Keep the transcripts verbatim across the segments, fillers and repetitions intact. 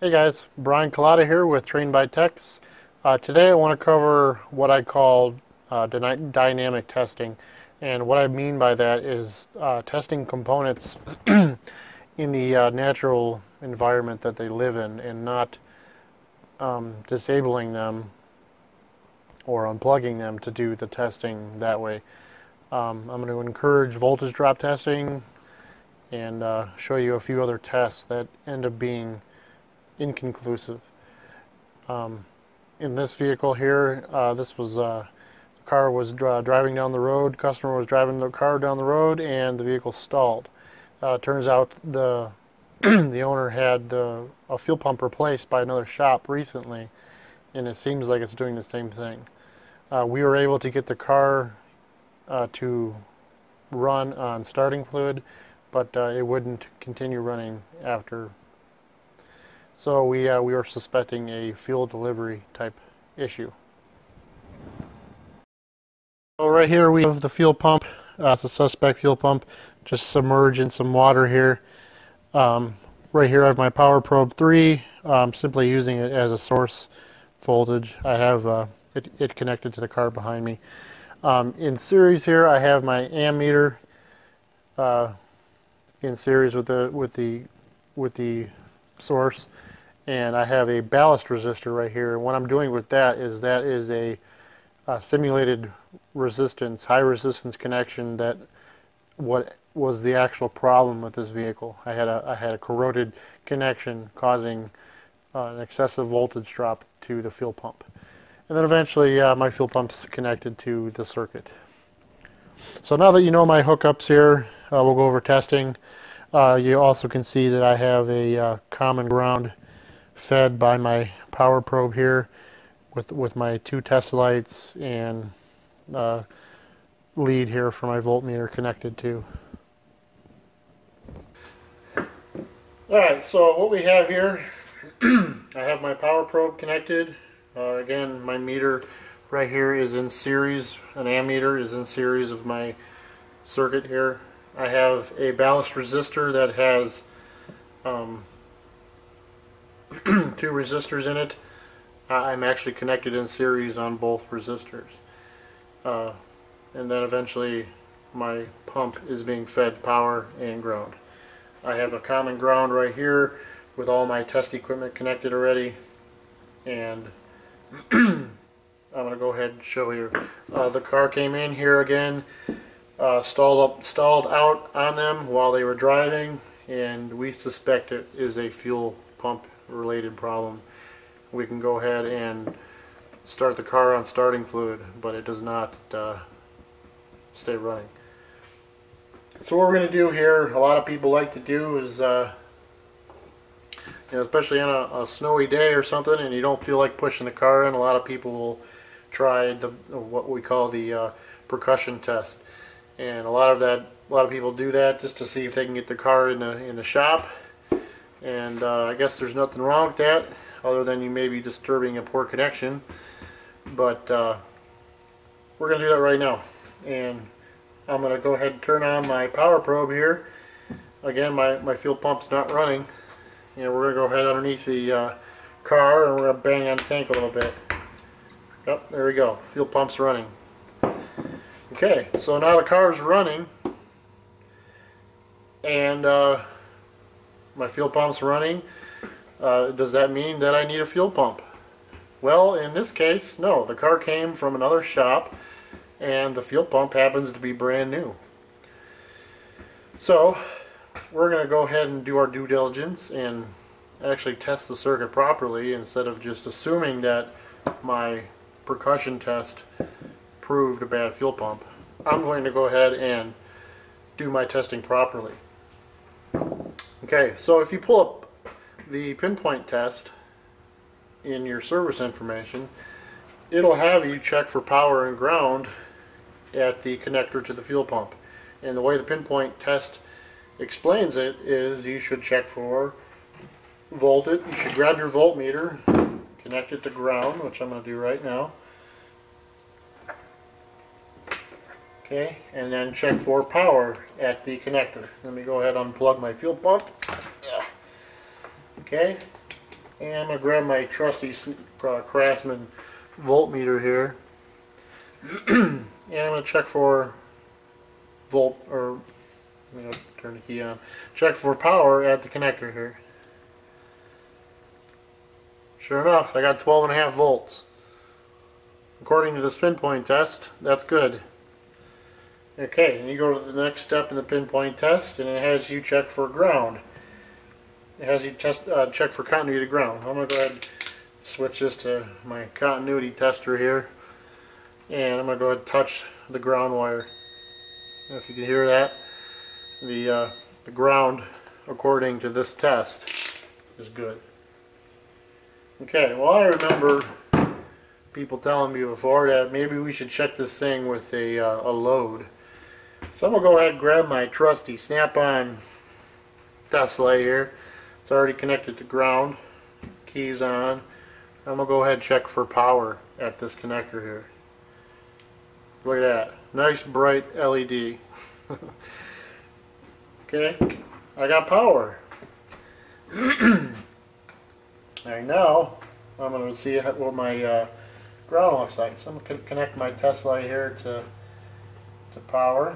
Hey guys, Brian Collada here with Trained by Techs. Uh, today I want to cover what I call uh, dynamic testing, and what I mean by that is uh, testing components in the uh, natural environment that they live in and not um, disabling them or unplugging them to do the testing that way. Um, I'm going to encourage voltage drop testing and uh, show you a few other tests that end up being inconclusive. Um, in this vehicle here, uh, this was uh, the car was dri driving down the road. Customer was driving the car down the road, and the vehicle stalled. Uh, turns out the the owner had the, a fuel pump replaced by another shop recently, and it seems like it's doing the same thing. Uh, we were able to get the car uh, to run on starting fluid, but uh, it wouldn't continue running after. So we, uh, we were suspecting a fuel delivery type issue. So right here we have the fuel pump. Uh, it's a suspect fuel pump, just submerged in some water here. Um, right here I have my Power Probe three, um, simply using it as a source voltage. I have uh, it, it connected to the car behind me. Um, in series here I have my ammeter uh, in series with the, with the, with the source. And I have a ballast resistor right here. And what I'm doing with that is that is a, a simulated resistance, high resistance connection that what was the actual problem with this vehicle. I had a, I had a corroded connection causing uh, an excessive voltage drop to the fuel pump. And then eventually uh, my fuel pump's connected to the circuit. So now that you know my hookups here, uh, we'll go over testing. Uh, you also can see that I have a uh, common ground fed by my Power Probe here with with my two test lights and uh, lead here for my voltmeter connected to. Alright, so what we have here, I have my Power Probe connected. Uh, again, my meter right here is in series, an ammeter is in series of my circuit here. I have a ballast resistor that has um, two resistors in it. I'm actually connected in series on both resistors. Uh, and then eventually my pump is being fed power and ground. I have a common ground right here with all my test equipment connected already. And I'm going to go ahead and show you. Uh, the car came in here again, uh, stalled up, stalled out on them while they were driving, and we suspect it is a fuel pump related problem. We can go ahead and start the car on starting fluid, but it does not uh, stay running. So what we're going to do here, a lot of people like to do is, uh, you know, especially on a, a snowy day or something, and you don't feel like pushing the car in, a lot of people will try the, what we call the uh, percussion test. And a lot of that, a lot of people do that just to see if they can get the car in the in the shop. And uh, I guess there's nothing wrong with that, other than you may be disturbing a poor connection. But uh, we're going to do that right now. And I'm going to go ahead and turn on my Power Probe here. Again, my, my fuel pump's not running. And we're going to go ahead underneath the uh, car, and we're going to bang on the tank a little bit. Yep, there we go. Fuel pump's running. Okay, so now the car is running. And uh, my fuel pump's running. Uh, does that mean that I need a fuel pump? Well, in this case, no. The car came from another shop, and the fuel pump happens to be brand new. So we're going to go ahead and do our due diligence and actually test the circuit properly, instead of just assuming that my percussion test proved a bad fuel pump. I'm going to go ahead and do my testing properly. Okay, so if you pull up the pinpoint test in your service information, it'll have you check for power and ground at the connector to the fuel pump. And the way the pinpoint test explains it is you should check for voltage. You should grab your voltmeter, connect it to ground, which I'm going to do right now. Okay, and then check for power at the connector. Let me go ahead and unplug my fuel pump. Yeah. Okay, And I'm going to grab my trusty uh, Craftsman voltmeter here. And I'm going to check for volt, or I'm going to turn the key on. Check for power at the connector here. Sure enough, I got twelve and a half volts. According to this pinpoint test, that's good. Okay, and you go to the next step in the pinpoint test, and it has you check for ground. It has you test uh, check for continuity to ground. I'm going to go ahead and switch this to my continuity tester here, and I'm going to go ahead and touch the ground wire. If you can hear that, the uh, the ground, according to this test, is good. Okay, well, I remember people telling me before that maybe we should check this thing with a, uh, a load. So I'm going to go ahead and grab my trusty Snap-on test light here. It's already connected to ground. Keys on. I'm going to go ahead and check for power at this connector here. Look at that. Nice bright L E D. Okay, I got power. Alright, now I'm going to see what my uh, ground looks like. So I'm going to connect my test light here to, to power.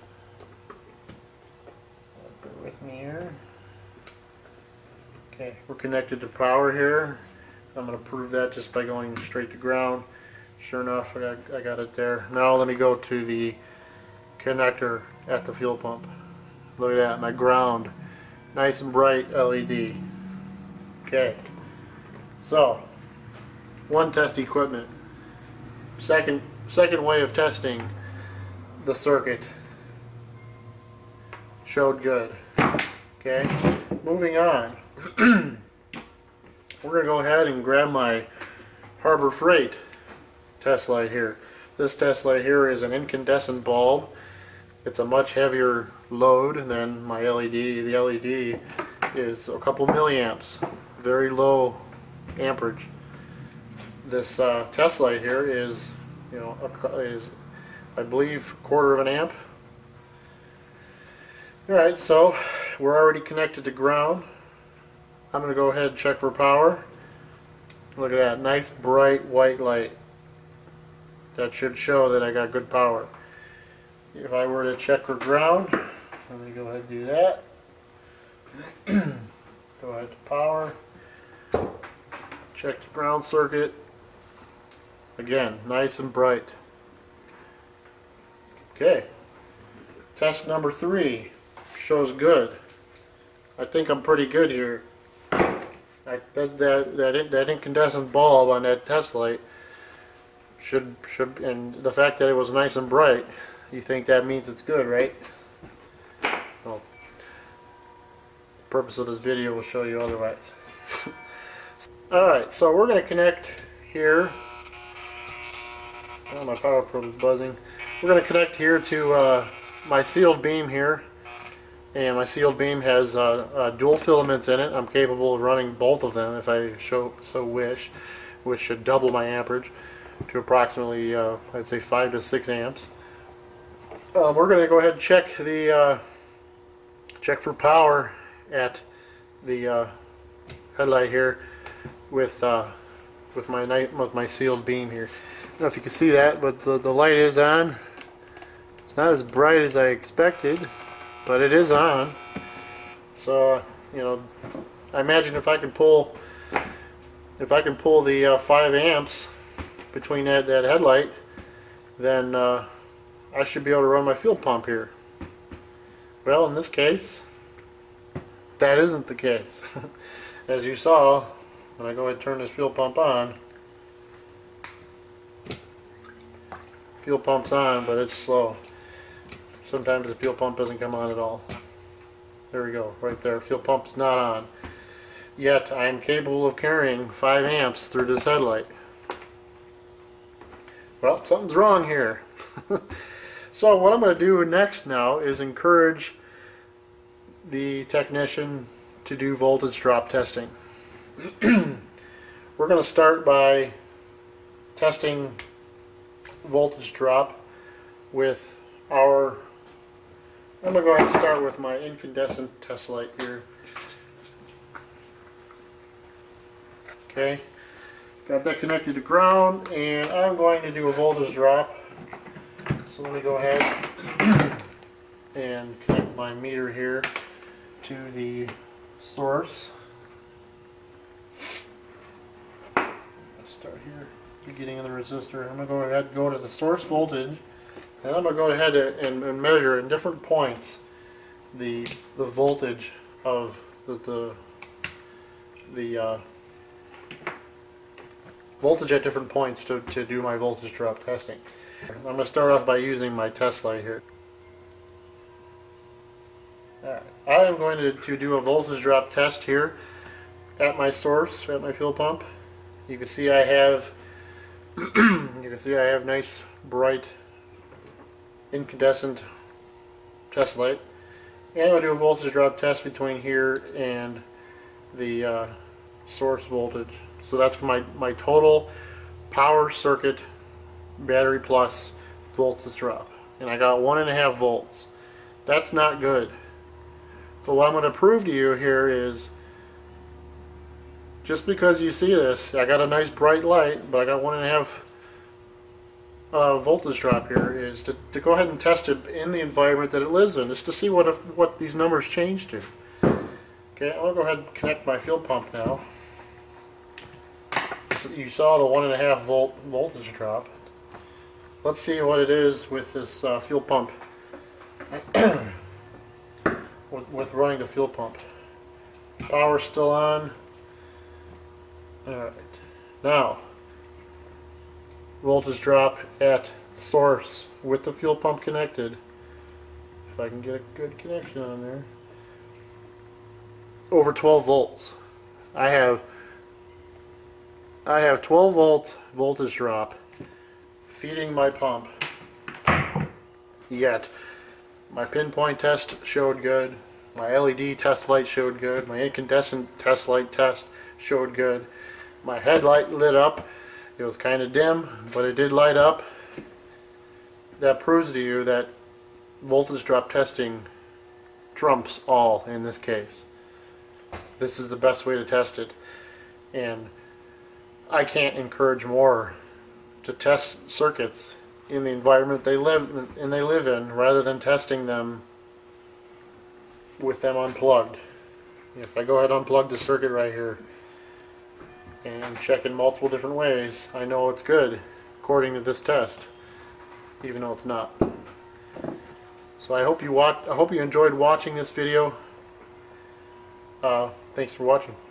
Bear with me here. Okay, we're connected to power here. I'm going to prove that just by going straight to ground. Sure enough, I got, I got it there. Now let me go to the connector at the fuel pump. Look at that, my ground. Nice and bright L E D. Okay. So, one test equipment. Second, second way of testing the circuit. Showed good. Okay, moving on. We're going to go ahead and grab my Harbor Freight test light here. This test light here is an incandescent bulb. It's a much heavier load than my L E D. The L E D is a couple milliamps. Very low amperage. This uh, test light here is, you know, a, is I believe quarter of an amp. Alright, so we're already connected to ground. I'm going to go ahead and check for power. Look at that, nice bright white light. That should show that I got good power. If I were to check for ground, let me go ahead and do that. Go ahead to power. Check the ground circuit. Again, nice and bright. Okay. Test number three shows good. I think I'm pretty good here. I, that, that, that, that incandescent bulb on that test light should, should, and the fact that it was nice and bright, you think that means it's good, right? Well, the purpose of this video will show you otherwise. Alright, so we're going to connect here. Oh, my power probe is buzzing. We're going to connect here to uh, my sealed beam here. And my sealed beam has uh, uh, dual filaments in it. I'm capable of running both of them if I show, so wish, which should double my amperage to approximately, uh, I'd say, five to six amps. Um, we're going to go ahead and check the uh, check for power at the uh, headlight here with uh, with my night with my sealed beam here. I don't know if you can see that, but the the light is on. It's not as bright as I expected, but it is on. So you know, I imagine if I can pull if I can pull the uh, five amps between that that headlight, then uh, I should be able to run my fuel pump here. Well, in this case, that isn't the case. As you saw, when I go ahead and turn this fuel pump on, fuel pump's on, but it's slow. Sometimes the fuel pump doesn't come on at all. There we go, right there. Fuel pump's not on. Yet I am capable of carrying five amps through this headlight. Well, something's wrong here. So what I'm going to do next now is encourage the technician to do voltage drop testing. We're going to start by testing voltage drop with our, I'm going to go ahead and start with my incandescent test light here. Okay, got that connected to ground, and I'm going to do a voltage drop. So let me go ahead and connect my meter here to the source. Let's start here, beginning of the resistor. I'm going to go ahead and go to the source voltage, and I'm going to go ahead and, and measure in different points the the voltage of the the, the uh, voltage at different points to, to do my voltage drop testing. I'm going to start off by using my test light here. Alright, I am going to, to do a voltage drop test here at my source, at my fuel pump. You can see I have you can see I have nice bright incandescent test light. And I'm going to do a voltage drop test between here and the uh, source voltage. So that's my, my total power circuit battery plus voltage drop. And I got one and a half volts. That's not good. But what I'm going to prove to you here is, just because you see this, I got a nice bright light, but I got one and a half uh, voltage drop here, is to, to go ahead and test it in the environment that it lives in, just to see what if, what these numbers change to. Okay, I'm going to go ahead and connect my fuel pump now. You saw the one and a half volt voltage drop. Let's see what it is with this uh, fuel pump. with, with running the fuel pump. Power's still on. Alright. Now, voltage drop at source with the fuel pump connected. If I can get a good connection on there. Over twelve volts. I have I have twelve volt voltage drop feeding my pump. Yet my pinpoint test showed good, my L E D test light showed good, my incandescent test light test showed good, my headlight lit up. It was kind of dim, but it did light up. That proves to you that voltage drop testing trumps all in this case. This is the best way to test it, and I can't encourage more to test circuits in the environment they live and they live in, rather than testing them with them unplugged. If I go ahead and unplug the circuit right here and check in multiple different ways, I know it's good according to this test, even though it's not. So I hope you watch. I hope you enjoyed watching this video. Uh, thanks for watching.